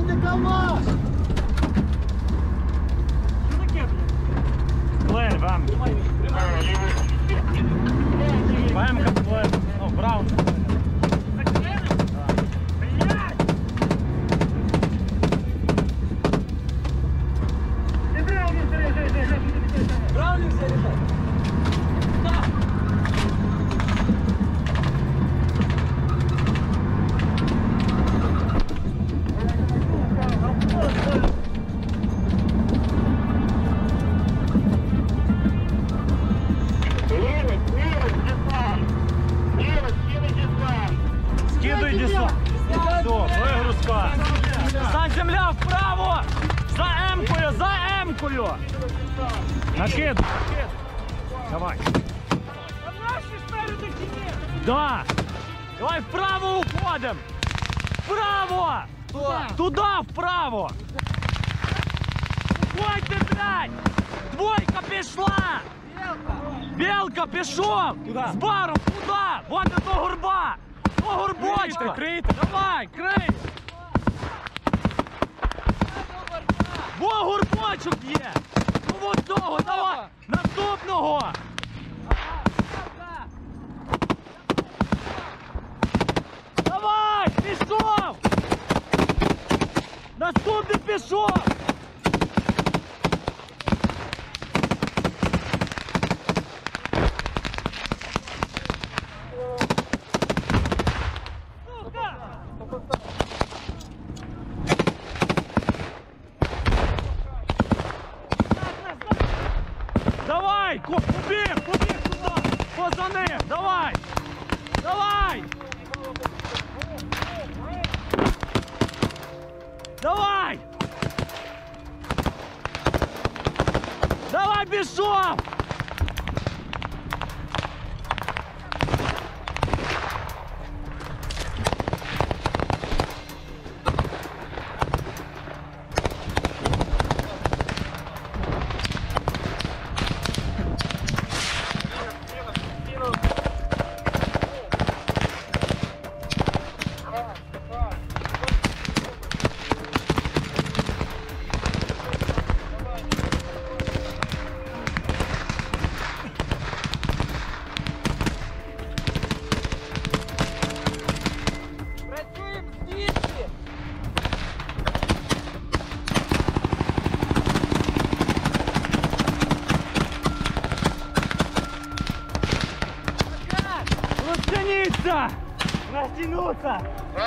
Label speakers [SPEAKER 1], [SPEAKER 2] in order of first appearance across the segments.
[SPEAKER 1] Давайте, КамАЗ!
[SPEAKER 2] Що таке, блядь? Плей, вам. ВМ-ка плей. О, Браун.
[SPEAKER 1] Браунинг заряжай!
[SPEAKER 2] Скидуй десант. Все, вигрузка. Десант, земля, вправо. За М-кою, за М-кою. Накид. Давай.
[SPEAKER 3] А наші спереду чи ні?
[SPEAKER 2] Да. Давай вправо уходим. Вправо. Туда, вправо. Уходьте, блядь. Двойка пішла. Белка пішов. З баром куда? Вот до горба. До горбочка. Крийте. Давай, крий. Во горбочок є. Ну вот того, давай. Наступного. Давай, пішов. Наступний пішов. Давай, побіг туди, поза ним, давай, давай, давай, давай, пішов.
[SPEAKER 3] Працюємо звідси!
[SPEAKER 2] Розтяніться! Розтягнуться!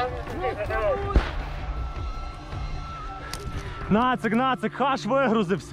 [SPEAKER 2] Нацик, хаш вигрузився.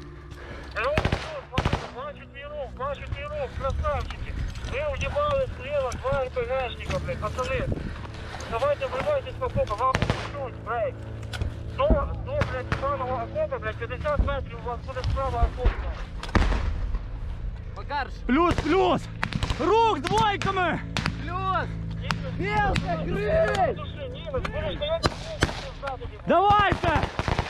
[SPEAKER 4] Бачу твій рух, красавчики. Ви уїбали слева, два РПГшника, блядь, пацани. Давайте вривайтесь в окопа, вам пустуть, брейк. До, блядь, самого окопа, блядь, 50 метрів у вас буде справа окопа.
[SPEAKER 3] Макарш!
[SPEAKER 2] Плюс! Рух двойками!
[SPEAKER 3] Плюс! Білка, крий!
[SPEAKER 4] Слушай, Німець, будеш стояти,
[SPEAKER 2] Давайте!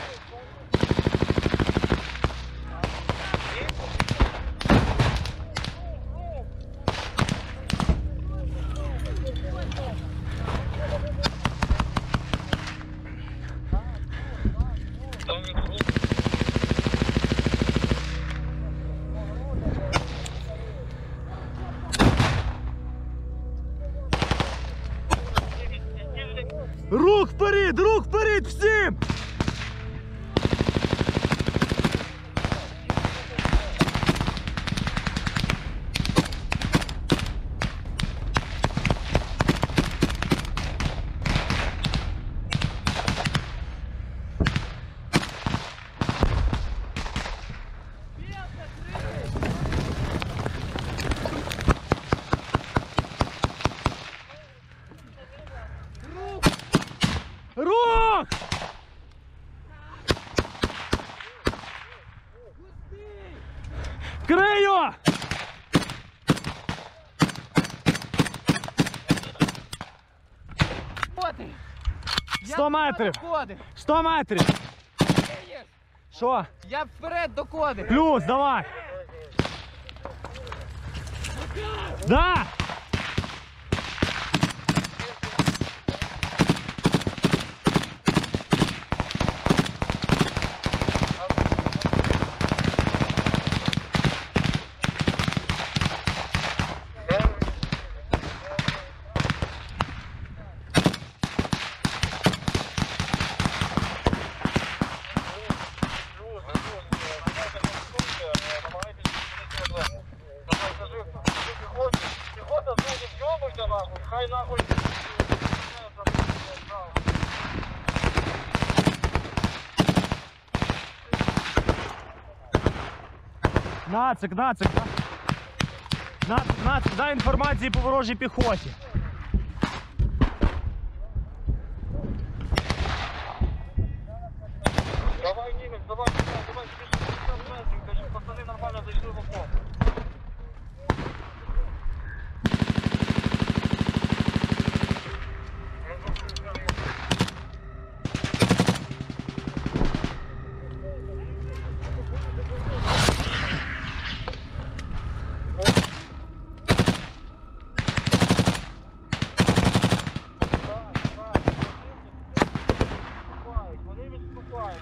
[SPEAKER 2] Рух вперед всім! Рух! Крию! 100 метрів! 100 метрів! Що?
[SPEAKER 3] Я вперед до коди!
[SPEAKER 2] Плюс, давай! Да! Нацик, дай інформації по ворожій піхоті.
[SPEAKER 4] Давай, Німець, давай, більше 50 метрів, щоб пацани нормально зайшли в окоп. Вони відступають.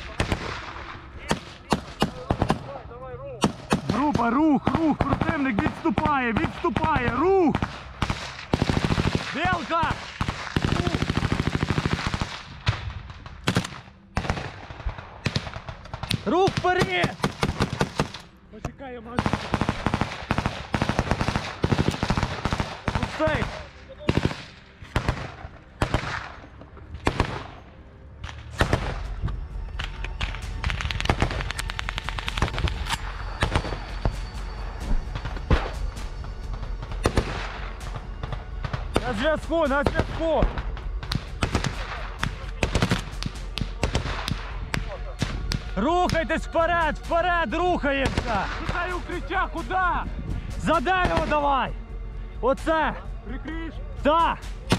[SPEAKER 4] Давай, рух.
[SPEAKER 2] Група, рух, противник відступає, рух! Білка! Рух вперед! Почекай, я маю. Пустай! На зв'язку! Рухайтесь вперед, рухаємося!
[SPEAKER 3] Шукай укриття, куди?
[SPEAKER 2] За дерево давай! Оце!
[SPEAKER 3] Прикриєш?
[SPEAKER 2] Так!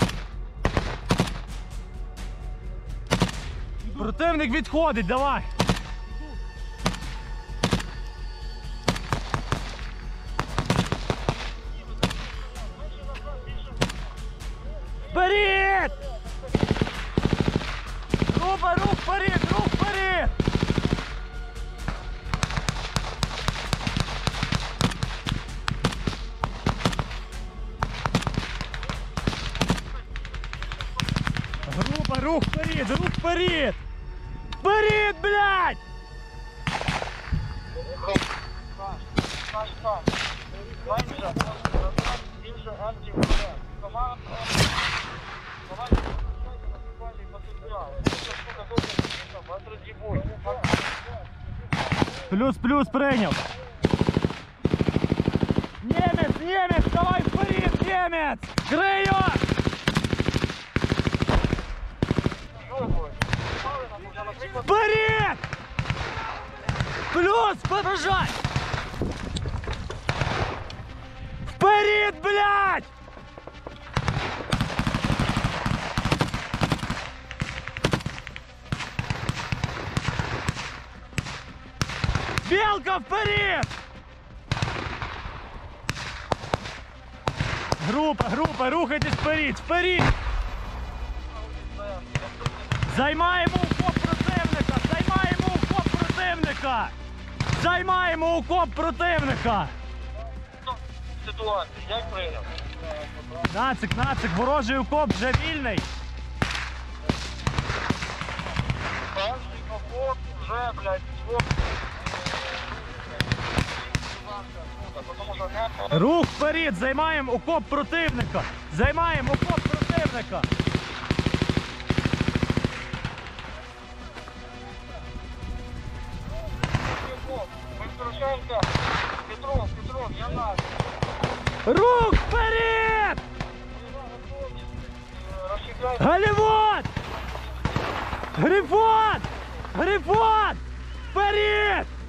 [SPEAKER 2] Противник відходить, давай! Вперед! Група, рух вперед! Група, рух вперед! Вперед, блядь!
[SPEAKER 4] Наш. Більше антів вперед. Команда. Давайте наступальний потенціал. Це штука добре, вас роз'їбуть.
[SPEAKER 2] Плюс прийняв. Немець, давай вперед, немець! Крию! Вперед! Плюс, подражай! Вперед, блядь! Белка, вперед! Група, рухайтесь вперед! Займаємо окоп противника!
[SPEAKER 4] Ситуація, як прийняв?
[SPEAKER 2] Нацик, ворожий окоп вже вільний!
[SPEAKER 4] Перший окоп вже, блядь, своп.
[SPEAKER 2] Рух вперед, займаємо окоп противника!
[SPEAKER 4] Порошенко, Петров, я нас.
[SPEAKER 2] Рух вперед! Голівод! Грифон! Вперед!